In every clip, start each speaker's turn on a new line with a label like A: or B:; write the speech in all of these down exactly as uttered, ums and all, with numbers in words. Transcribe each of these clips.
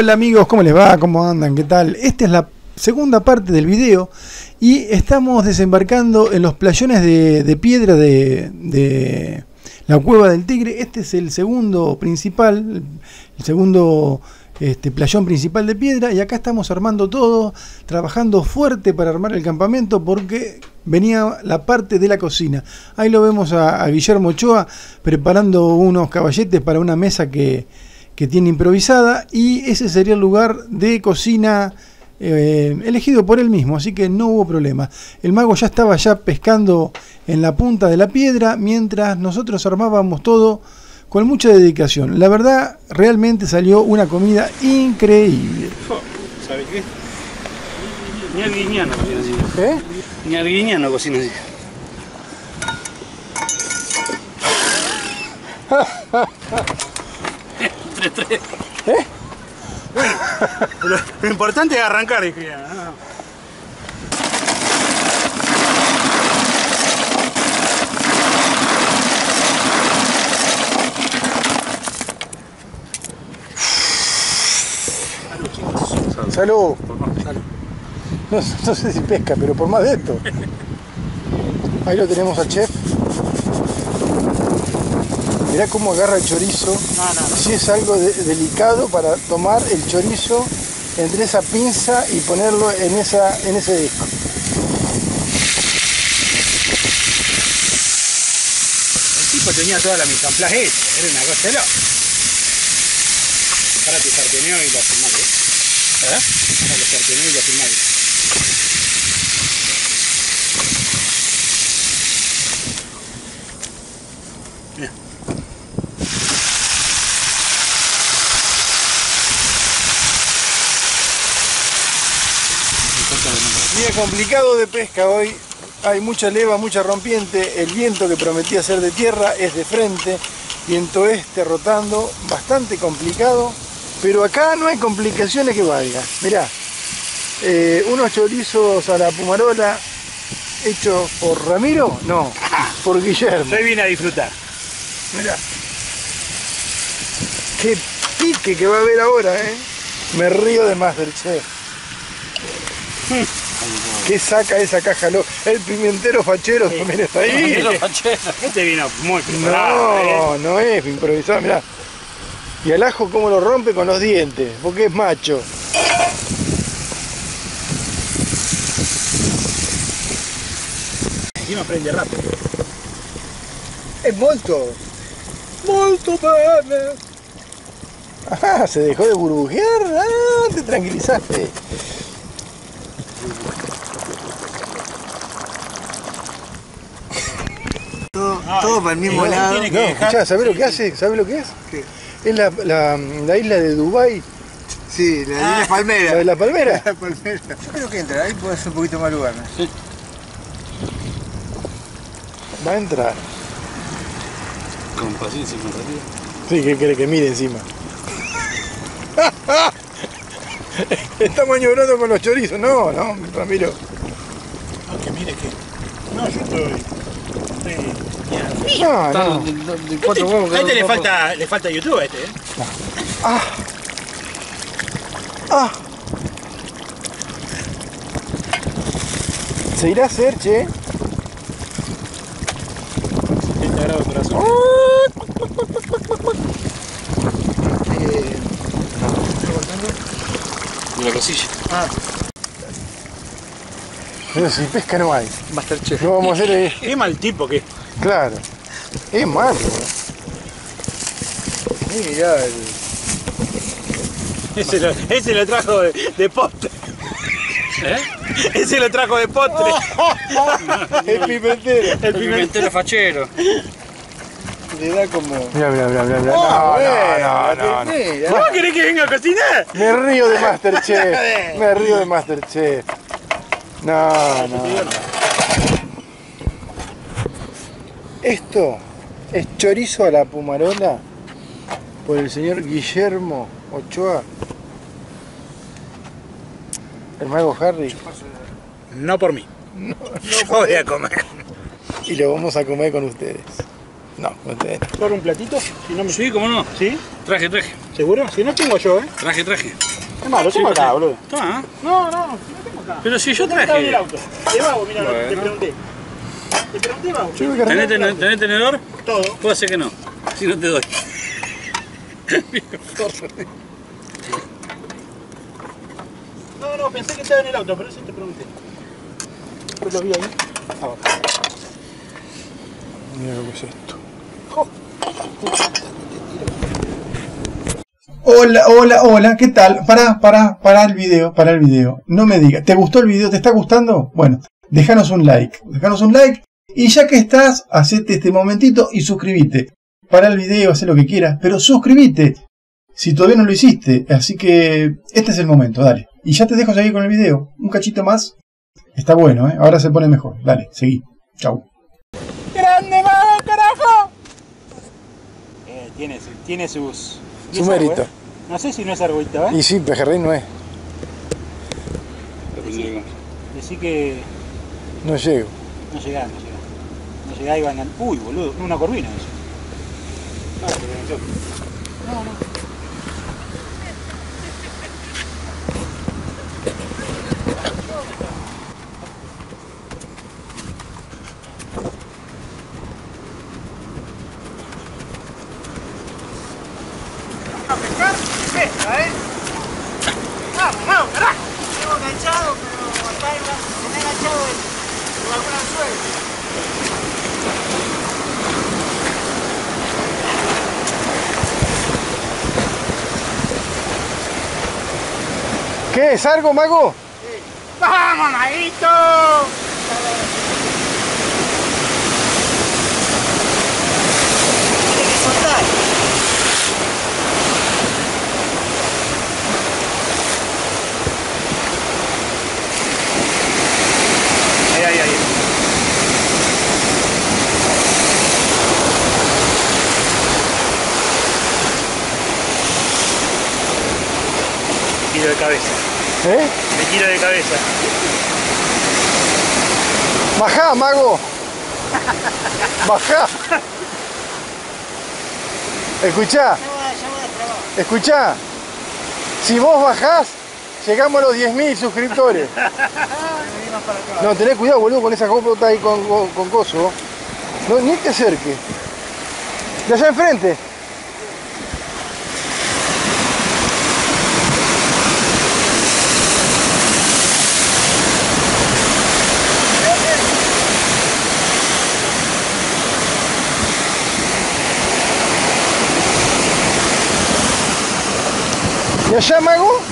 A: Hola amigos, ¿cómo les va? ¿Cómo andan? ¿Qué tal? Esta es la segunda parte del video y estamos desembarcando en los playones de, de piedra de, de la Cueva del Tigre. Este es el segundo principal, el segundo este, playón principal de piedra, y acá estamos armando todo, trabajando fuerte para armar el campamento porque venía la parte de la cocina. Ahí lo vemos a, a Guillermo Ochoa preparando unos caballetes para una mesa que que tiene improvisada, y ese sería el lugar de cocina eh, elegido por él mismo, así que no hubo problema. El mago ya estaba ya pescando en la punta de la piedra mientras nosotros armábamos todo con mucha dedicación. La verdad, realmente salió una comida increíble.
B: ¿Sabes qué? Ni Arguiñano cocina así.
A: ¿Eh?
B: Ni Arguiñano cocina así. tres tres.
A: ¿Eh?
B: Bueno, lo, lo importante es arrancar, dije ya. No. Salud, chicos.
A: Salud. Salud. Salud. No, no sé si pesca, pero por más de esto. Ahí lo tenemos al chef. Mirá cómo agarra el chorizo.
B: No, no, no.
A: Si es algo de, delicado para tomar el chorizo entre esa pinza y ponerlo en, esa, en ese disco.
B: El tipo tenía toda la mise en place hecha, era una cosa de loco. Ahora te sarteneo y lo filmás, ¿eh? ¿Eh? Ahora lo sarteneo y lo filmás. Mira.
A: Día complicado de pesca hoy, hay mucha leva, mucha rompiente, el viento que prometía ser de tierra es de frente, viento este rotando, bastante complicado, pero acá no hay complicaciones que valga. Mirá, eh, unos chorizos a la pumarola hechos por Ramiro, no, por Guillermo.
B: Yo vine a disfrutar.
A: Mirá, qué pique que va a haber ahora, eh. Me río de Masterchef. ¿Qué saca esa caja? El pimentero fachero
B: Sí.
A: también está ahí.
B: Este vino muy preparado.
A: No, no es improvisado, mirá. Y al ajo cómo lo rompe con los dientes, porque es macho.
B: Encima prende rápido.
A: Es molto. Molto bene. Ah, se dejó de burbujear. Ah, te tranquilizaste. Todo,
B: Ay,
A: todo para el mismo
B: eh,
A: lado.
B: tiene que
A: No,
B: dejar-
A: escuchá, ¿sabés lo que hace? ¿Sabés lo que es?
C: ¿Qué?
A: Es la, la, la isla de Dubái,
C: Sí, la de
B: Ah,
C: la palmera.
A: la de la palmera.
C: La palmera. Yo creo que entra, ahí puede ser un poquito más lugar, ¿no?
A: Va a entrar.
B: Con paciencia y más rápido.
A: Sí, ¿qué quiere que mire encima? Está maniobrando con los chorizos. No, no, Ramiro.
B: No, que mire que. No, yo estoy. estoy...
A: No,
C: Está
A: no.
C: de, de- de cuatro
B: Este,
C: huevos.
B: a este le
C: cada uno.
B: falta, le falta YouTube a este, ¿eh?
A: Ah. Ah. Se irá a hacer, che.
B: setenta grados corazón.
C: Eh,
B: Y la cosilla.
C: ah,
A: Pero si pesca no hay.
C: Masterchef.
A: Lo vamos a hacer ahí.
B: Qué mal tipo que.
A: Claro. Es malo.
C: Y mirá, el...
B: Ese lo, ese lo trajo de, de postre. ¿Eh? Ese lo trajo de postre.
A: El pimentero.
B: El pimentero.
C: fachero. Le da como...
A: Mira, mira, mira, mira. No,
C: Oh,
A: no, no, no, no.
C: mira.
B: ¿Cómo querés que venga a cocinar?
A: Me río de Masterchef. Me río de Masterchef. No, no, no. Esto es chorizo a la pumarola por el señor Guillermo Ochoa. El mago Harry.
B: No por mí. No, Yo voy a comer.
A: Y lo vamos a comer con ustedes. No, con ustedes.
B: ¿Por un platito? Si no me...
C: Sí, cómo no.
B: ¿Sí?
C: Traje, traje.
B: ¿Seguro? Si no tengo yo, ¿eh?
C: Traje, traje.
B: Toma, lo tengo acá, boludo.
D: Toma.
B: No, no, lo tengo acá.
D: Pero si yo
B: Lo tengo acá en el
D: traje.
B: auto. De vago, mirá,
D: Bueno.
B: te pregunté. Te pregunté, vago.
D: ¿Tenés, tenés, tenés tenedor?
B: Todo.
D: Puedo hacer que no. Si no te doy.
B: No, no, pensé que estaba en el auto, por eso te pregunté. Pues lo vi ahí. Abajo.
A: Mira lo que es esto. Hola, hola, hola, ¿qué tal? Pará, pará, pará el video, pará el video. No me digas, ¿te gustó el video? ¿Te está gustando? Bueno, déjanos un like, déjanos un like. Y ya que estás, hacete este momentito y suscríbete. Pará el video, haz lo que quieras, pero suscríbete. Si todavía no lo hiciste, así que este es el momento, dale. Y ya te dejo seguir con el video, un cachito más. Está bueno, ¿eh? Ahora se pone mejor. Dale, seguí. Chau.
B: ¡Grande, mago, carajo! Eh, tiene, su- tiene sus... y
C: Su
B: es
C: mérito.
B: algo, ¿eh? No sé si no es argoita, ¿eh?
C: Y sí, pejerrey no es.
B: Decí que
C: No llego.
B: no llegás, no llegás. No llegás y van a... Uy, boludo, una corvina eso. Ah, te venció. No, no. A pescar, pesca, ¿eh? Vamos, vamos, carajo. Tengo enganchado, pero acá hay una- me he enganchado en, en algún anzuelo.
C: ¿Qué es algo, mago?
B: ¡Vamos, maguito! Tiene que soltar. Ahí, ahí, ahí. Tiro de cabeza.
C: ¿Eh?
B: Me tiro de cabeza.
C: Bajá, mago. Bajá. Escuchá, escuchá. Si vos bajás, llegamos a los diez mil suscriptores. No, tenés cuidado, boludo, con esa copa ahí con, con, con coso. No, ni te acerques. De allá enfrente. ¿Y allá, mago?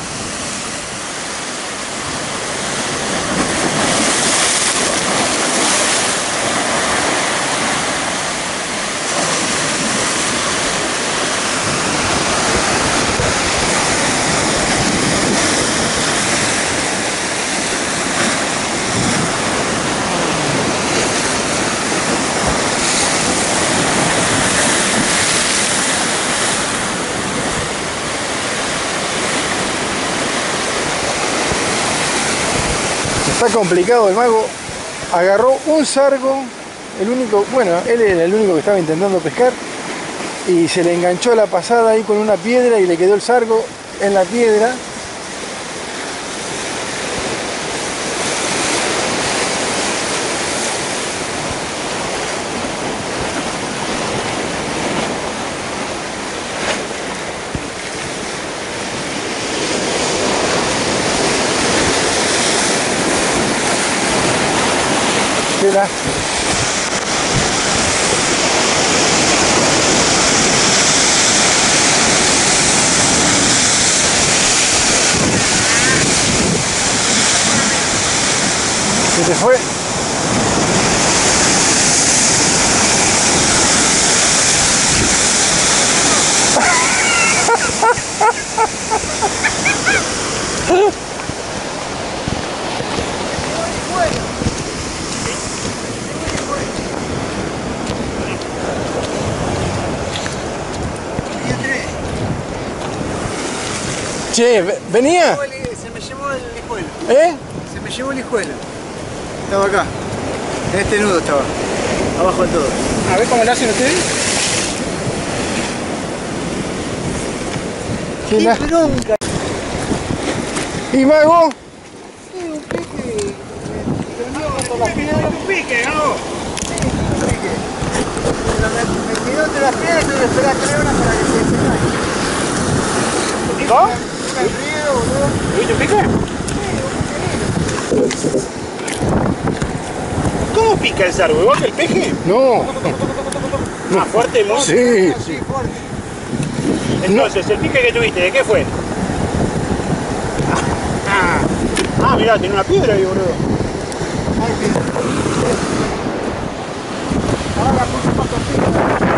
C: Está complicado, el mago agarró un sargo, el único, bueno, él era el único que estaba intentando pescar y se le enganchó a la pasada ahí con una piedra y le quedó el sargo en la piedra. Qué lástima. Se te fue. Che, ve- venía. Se me llevó el hijuelo.
A: ¿Eh?
C: Se me llevó el hijuelo. Estaba acá. En este nudo estaba. Abajo del todo.
B: A ver cómo lo hacen ustedes.
C: Qué bronca. ¿Y Mago?
B: Sí, un pique. Las piedras, un pique, ¿no? Sí, un pique. Pero me, me tiró entre las piedras y tuve que esperar tres horas para que se despegue.
E: ¿Picó?
B: Pica el río, boludo.
E: ¿Viste un pique?
B: Sí, un pique.
E: ¿Cómo pica el sargo? ¿Igual que el peje?
C: No.
E: Más fuerte, muy.
C: Sí.
B: Sí, fuerte.
E: Entonces, ¿el pique que tuviste, de qué fue? Ah, ah mirá, tiene una piedra ahí, boludo.
B: Ahí piedra. Ahora la puse más cortita.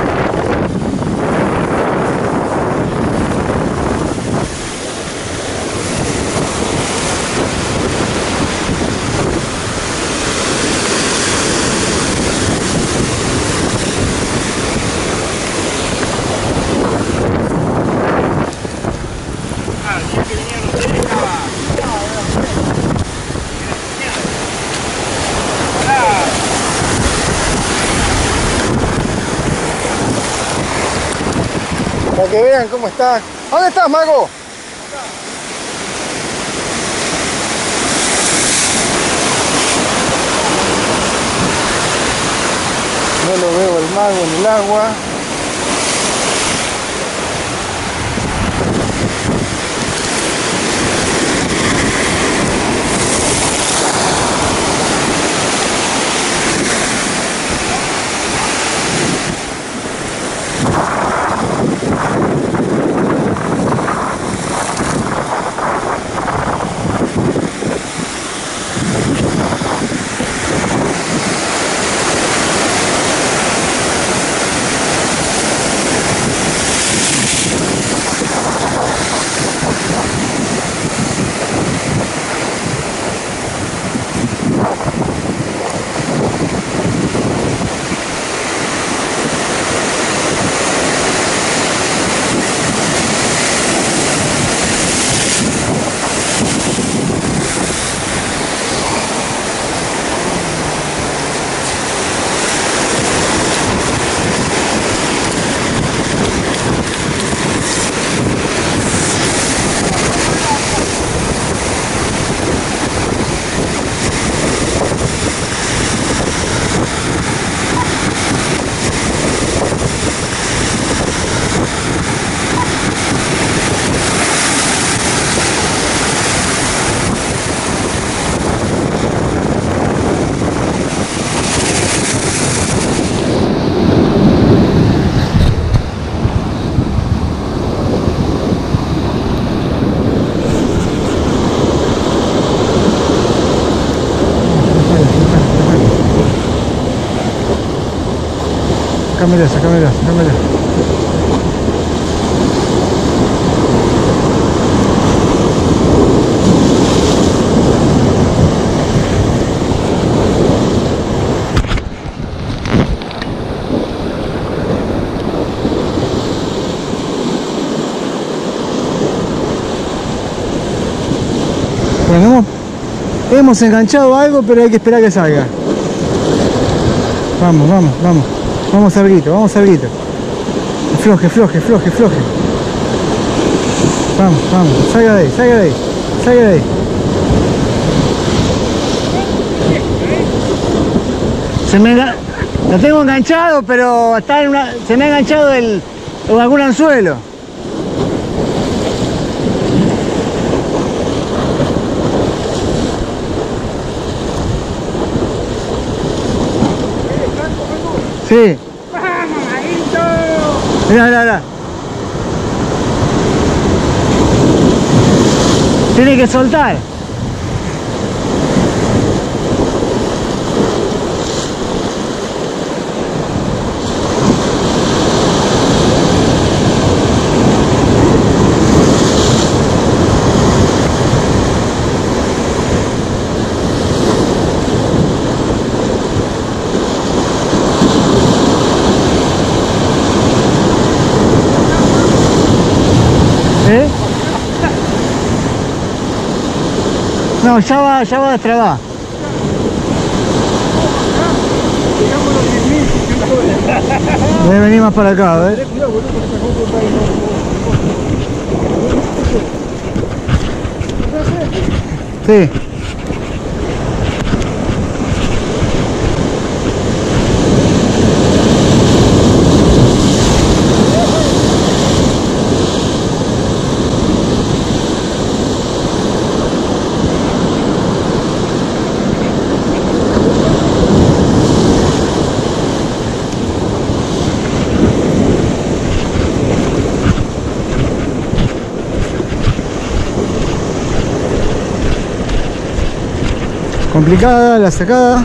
C: Para que vean cómo está. ¿Dónde estás, Mago? No lo veo el Mago en el agua. Sácamela, sácamela, sácamela. Bueno, hemos, hemos enganchado algo, pero hay que esperar que salga. Vamos, vamos, vamos. Vamos al grito, vamos al grito. Floje, floje, floje, floje. Vamos, vamos, salga de ahí, salga de ahí, salga de ahí. Se me enga... Lo tengo enganchado, pero está en una... se me ha enganchado el... en algún anzuelo. Sí.
B: ¡Vamos, Marito!
C: Mirá, mirá, mirá. Tiene que soltar. ¿Eh? No, ya va, ya va a destrabar. Debe venir más para acá, a ver.
A: Sí. Complicada la sacada.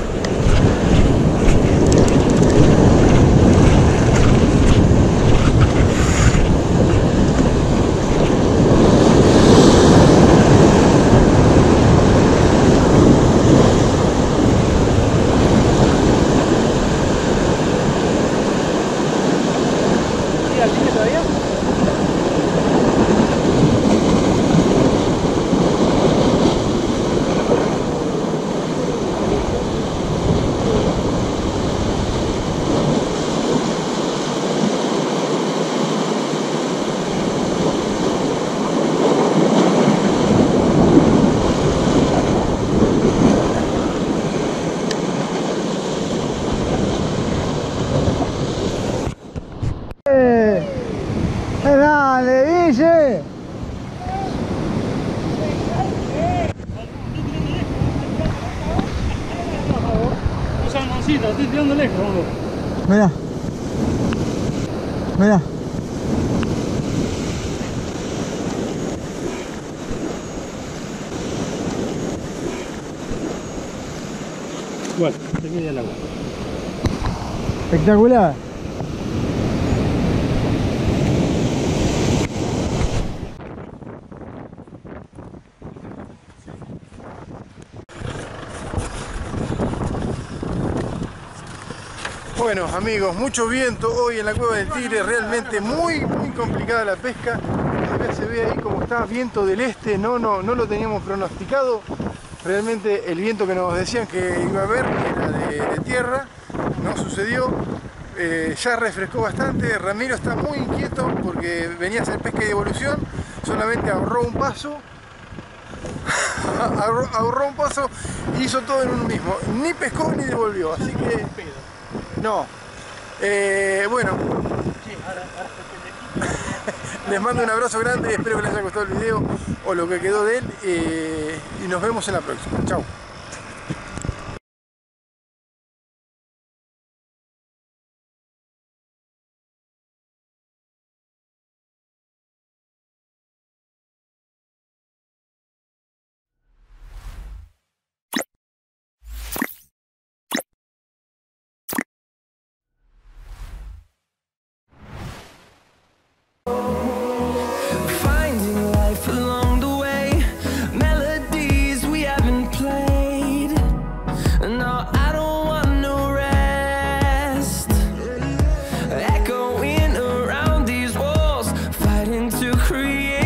A: ¡Dale, Guille!
D: Un salmoncito, estoy tirando lejos, boludo.
A: Mira. Mira.
D: Igual, te queda el agua.
A: Espectacular.
C: Bueno amigos, mucho viento hoy en la Cueva del Tigre, realmente muy muy complicada la pesca. Acá se ve ahí como está, viento del este, no, no, no lo teníamos pronosticado. Realmente el viento que nos decían que iba a haber era de, de tierra, no sucedió. Eh, ya refrescó bastante, Ramiro está muy inquieto porque venía a hacer pesca y devolución, solamente ahorró un paso. ahorró, ahorró un paso y hizo todo en uno mismo, ni pescó ni devolvió, así que... No, eh, bueno, les mando un abrazo grande, espero que les haya gustado el video o lo que quedó de él eh, y nos vemos en la próxima. Chao.
F: Echoing around these walls, fighting to create